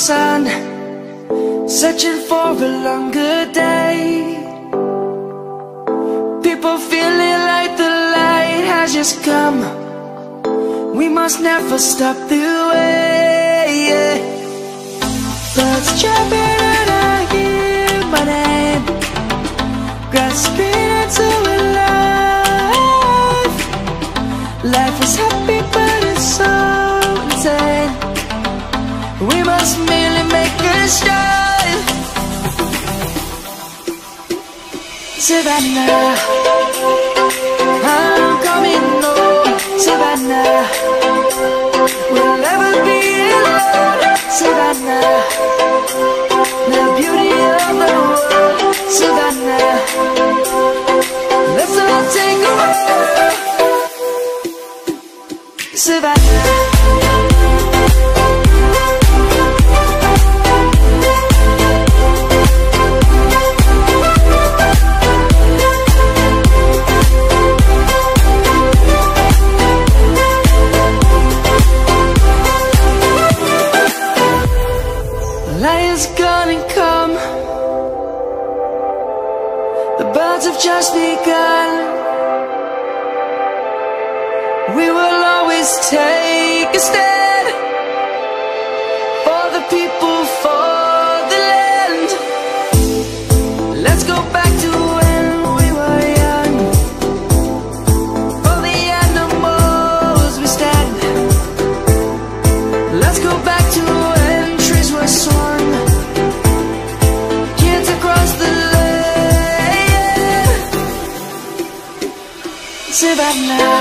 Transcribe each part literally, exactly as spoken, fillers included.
sun, searching for a longer day. People feeling like the light has just come. We must never stop the way, yeah. Birds jumping and I hear my name, grasping into a life. Life is happy but it's so insane. We must merely make a start. Savannah, I'm coming home. Savannah, we'll never be alone. Savannah, the beauty of the world. Savannah, let's all take a walk. Savannah, lion's gonna come. The birds have just begun. We will always take a stand for the people, for the land. Let's go back to when we were young. For the animals we stand. Let's go back to when trees were swung, kids across the land. Savannah,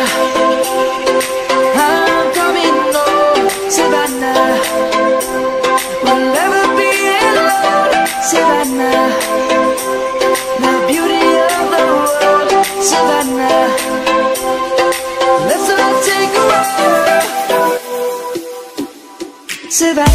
I'm coming home. Savannah, we'll never be alone. Savannah, the beauty of the world. Savannah, let's all take a walk. Savannah.